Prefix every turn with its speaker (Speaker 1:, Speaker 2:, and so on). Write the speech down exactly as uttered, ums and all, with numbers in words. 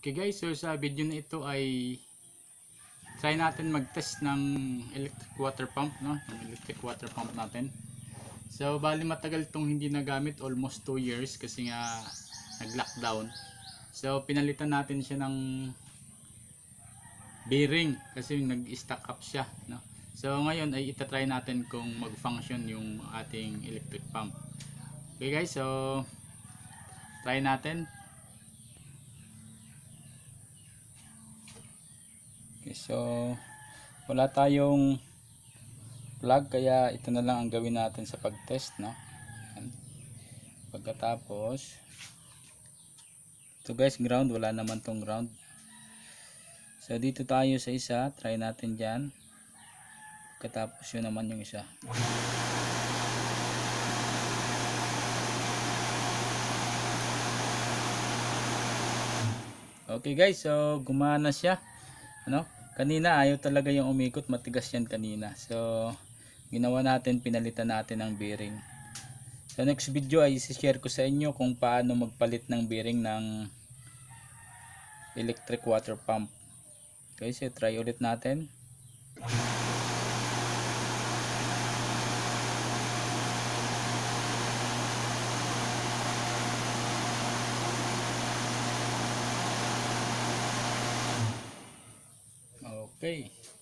Speaker 1: Okay guys, so sa video na ito ay try natin mag-test ng electric water pump, no? Ng electric water pump natin. So bali matagal itong hindi nagamit, almost two years kasi nga nag-lockdown. So pinalitan natin siya ng bearing kasi nag-stack up siya, no? So ngayon ay itatry natin kung mag-function yung ating electric pump. Okay guys, so try natin. Okay, so wala tayong plug kaya ito na lang ang gawin natin sa pag-test, no? Ayan. Pagkatapos ito guys, ground, wala naman tong ground. So dito tayo sa isa, try natin dyan. Pagkatapos yun naman yung isa. Okay guys, so gumana siya, ano? Kanina ayaw talaga yung umikot, matigas yan kanina. So ginawa natin, pinalitan natin ng bearing. Sa next video ay i-share ko sa inyo kung paano magpalit ng bearing ng electric water pump. Okay, so try ulit natin. Okay.